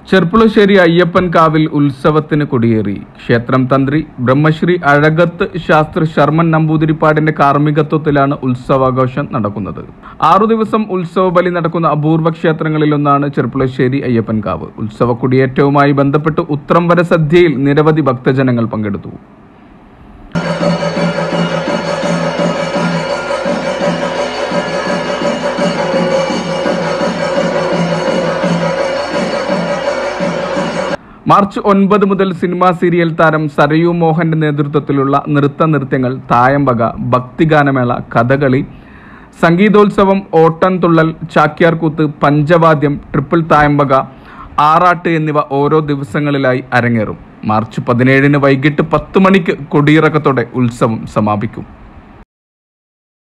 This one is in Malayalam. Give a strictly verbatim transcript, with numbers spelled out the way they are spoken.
ചെർപ്പുളശ്ശേരി അയ്യപ്പൻ കാവിൽ ഉത്സവത്തിന് കൊടിയേറി. ക്ഷേത്രം തന്ത്രി ബ്രഹ്മശ്രീ അഴകത്ത് ശാസ്ത്രി ശർമ്മൻ നമ്പൂതിരിപ്പാടിന്റെ കാർമ്മികത്വത്തിലാണ് ഉത്സവാഘോഷം നടക്കുന്നത്. ആറു ദിവസം ഉത്സവ ബലി നടക്കുന്ന അപൂർവ ക്ഷേത്രങ്ങളിലൊന്നാണ് ചെർപ്പുളശ്ശേരി അയ്യപ്പൻ കാവ്. ഉത്സവ കൊടിയേറ്റവുമായി ബന്ധപ്പെട്ട് ഉത്രംവര സദ്യയിൽ നിരവധി ഭക്തജനങ്ങൾ പങ്കെടുത്തു. മാർച്ച് ഒൻപത് മുതൽ സിനിമാ സീരിയൽ താരം സരയൂ മോഹന്റെ നേതൃത്വത്തിലുള്ള നൃത്ത നൃത്യങ്ങൾ, തായമ്പക, ഭക്തിഗാനമേള, കഥകളി, സംഗീതോത്സവം, ഓട്ടൻതുള്ളൽ, ചാക്യാർകൂത്ത്, പഞ്ചവാദ്യം, ട്രിപ്പിൾ തായമ്പക, ആറാട്ട് എന്നിവ ഓരോ ദിവസങ്ങളിലായി അരങ്ങേറും. മാർച്ച് പതിനേഴിന് വൈകിട്ട് പത്ത് മണിക്ക് കൊടിയിറക്കത്തോടെ ഉത്സവം സമാപിക്കും.